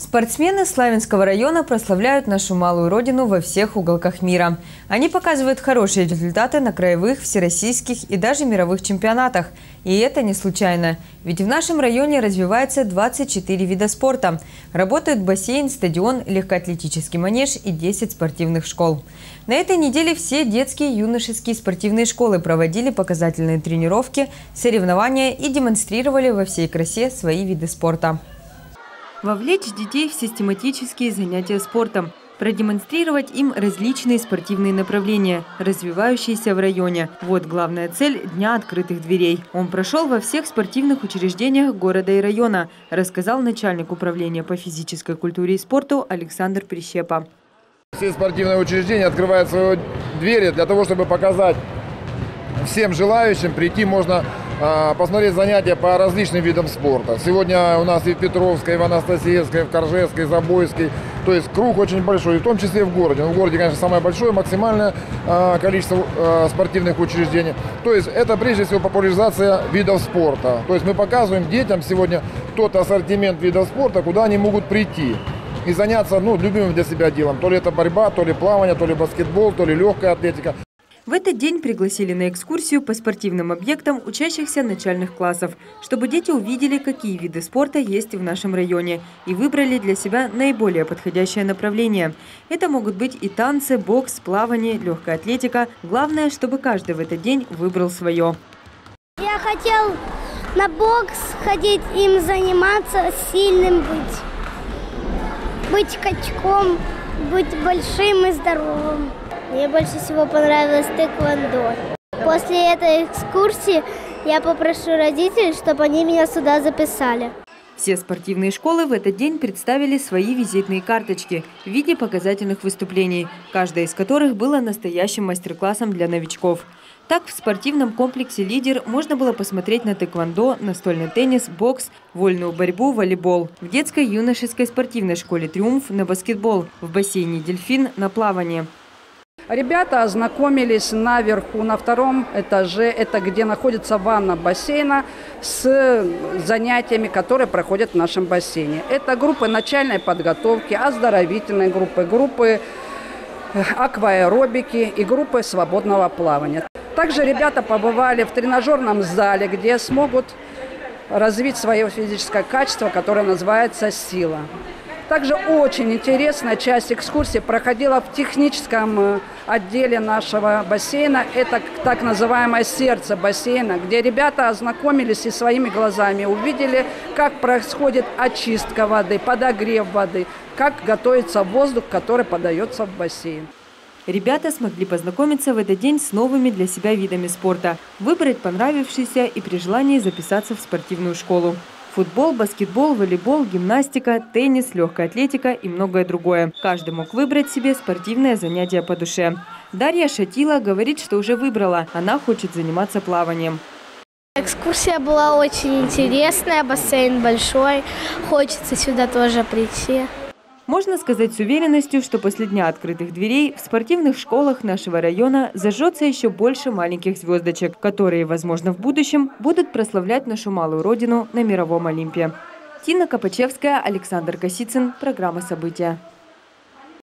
Спортсмены Славянского района прославляют нашу малую родину во всех уголках мира. Они показывают хорошие результаты на краевых, всероссийских и даже мировых чемпионатах. И это не случайно. Ведь в нашем районе развивается 24 вида спорта. Работают бассейн, стадион, легкоатлетический манеж и 10 спортивных школ. На этой неделе все детские и юношеские спортивные школы проводили показательные тренировки, соревнования и демонстрировали во всей красе свои виды спорта. Вовлечь детей в систематические занятия спортом, продемонстрировать им различные спортивные направления, развивающиеся в районе. Вот главная цель Дня открытых дверей. Он прошел во всех спортивных учреждениях города и района, рассказал начальник управления по физической культуре и спорту Александр Прищепа. Все спортивные учреждения открывают свои двери для того, чтобы показать всем желающим прийти. Можно посмотреть занятия по различным видам спорта. Сегодня у нас и в Петровской, и в Анастасиевской, и в Коржевской, и в Забойской. То есть круг очень большой, в том числе и в городе. В городе, конечно, самое большое, максимальное количество спортивных учреждений. То есть это прежде всего популяризация видов спорта. То есть мы показываем детям сегодня тот ассортимент видов спорта, куда они могут прийти и заняться любимым для себя делом. То ли это борьба, то ли плавание, то ли баскетбол, то ли легкая атлетика. В этот день пригласили на экскурсию по спортивным объектам учащихся начальных классов, чтобы дети увидели, какие виды спорта есть в нашем районе, и выбрали для себя наиболее подходящее направление. Это могут быть и танцы, бокс, плавание, легкая атлетика. Главное, чтобы каждый в этот день выбрал свое. Я хотел на бокс ходить, им заниматься, сильным быть качком, быть большим и здоровым. Мне больше всего понравилось тэквондо. После этой экскурсии я попрошу родителей, чтобы они меня сюда записали. Все спортивные школы в этот день представили свои визитные карточки в виде показательных выступлений, каждая из которых была настоящим мастер-классом для новичков. Так, в спортивном комплексе «Лидер» можно было посмотреть на тэквондо, настольный теннис, бокс, вольную борьбу, волейбол. В детской и юношеской спортивной школе «Триумф» на баскетбол, в бассейне «Дельфин» на плавание. Ребята ознакомились наверху, на втором этаже, это где находится ванна бассейна, с занятиями, которые проходят в нашем бассейне. Это группы начальной подготовки, оздоровительные группы акваэробики и группы свободного плавания. Также ребята побывали в тренажерном зале, где смогут развить свое физическое качество, которое называется «Сила». Также очень интересная часть экскурсии проходила в техническом отделе нашего бассейна. Это так называемое сердце бассейна, где ребята ознакомились и своими глазами увидели, как происходит очистка воды, подогрев воды, как готовится воздух, который подается в бассейн. Ребята смогли познакомиться в этот день с новыми для себя видами спорта, выбрать понравившийся и при желании записаться в спортивную школу. Футбол, баскетбол, волейбол, гимнастика, теннис, легкая атлетика и многое другое. Каждый мог выбрать себе спортивное занятие по душе. Дарья Шатила говорит, что уже выбрала. Она хочет заниматься плаванием. Экскурсия была очень интересная, бассейн большой. Хочется сюда тоже прийти. Можно сказать с уверенностью, что после Дня открытых дверей в спортивных школах нашего района зажжется еще больше маленьких звездочек, которые, возможно, в будущем будут прославлять нашу малую родину на мировом Олимпе. Тина Копачевская, Александр Косицын. Программа «События».